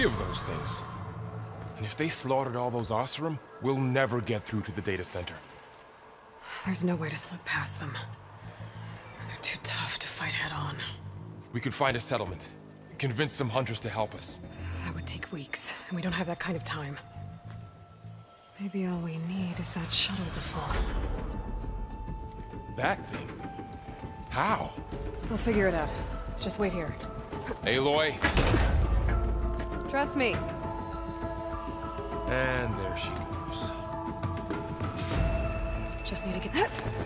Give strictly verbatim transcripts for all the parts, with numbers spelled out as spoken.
three of those things. And if they slaughtered all those Oseram, we'll never get through to the data center. There's no way to slip past them. They're too tough to fight head-on. We could find a settlement. Convince some hunters to help us. That would take weeks, and we don't have that kind of time. Maybe all we need is that shuttle to fall. That thing? How? We'll figure it out. Just wait here. Aloy. Trust me. And there she goes. Just need to get...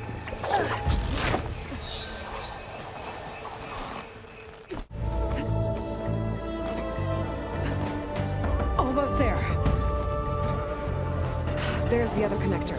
Almost there. There's the other connector.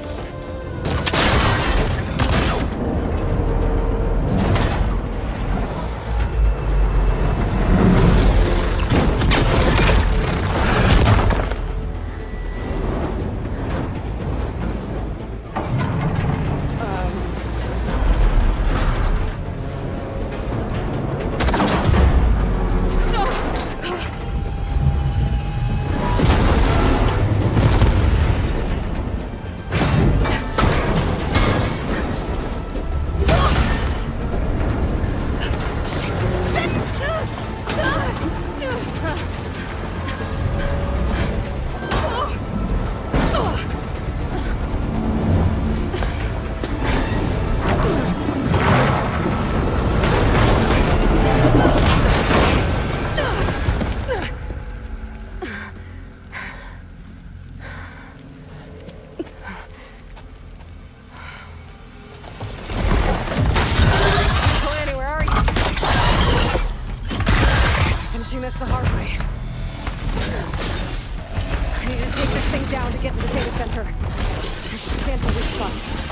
This the hard way. I need to take this thing down to get to the data center. I should scan for weak spots.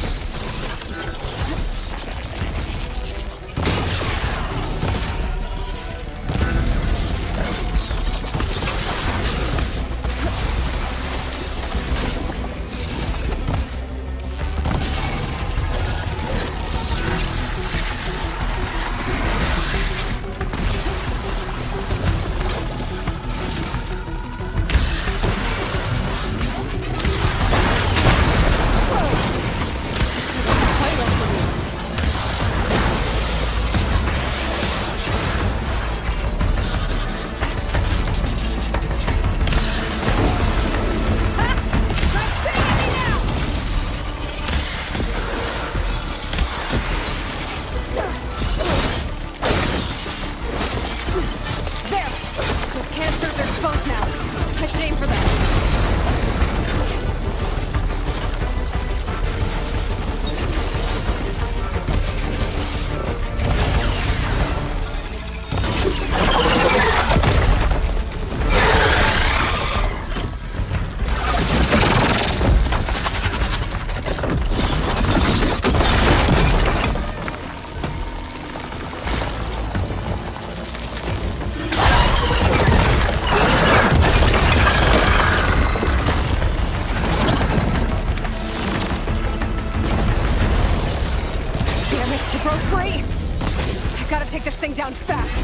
Down fast.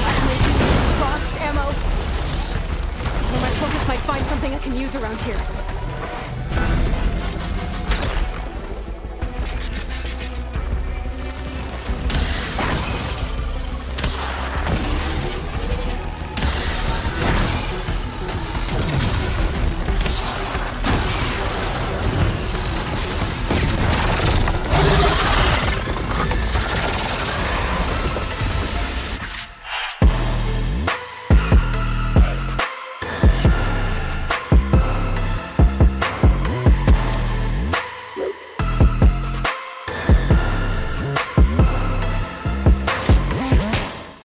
Lost ammo. Well, my focus might find something I can use around here.